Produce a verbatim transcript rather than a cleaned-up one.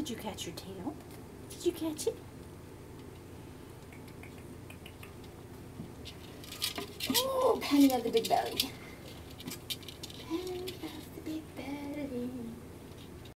Did you catch your tail? Did you catch it? Oh, Penny of the big belly.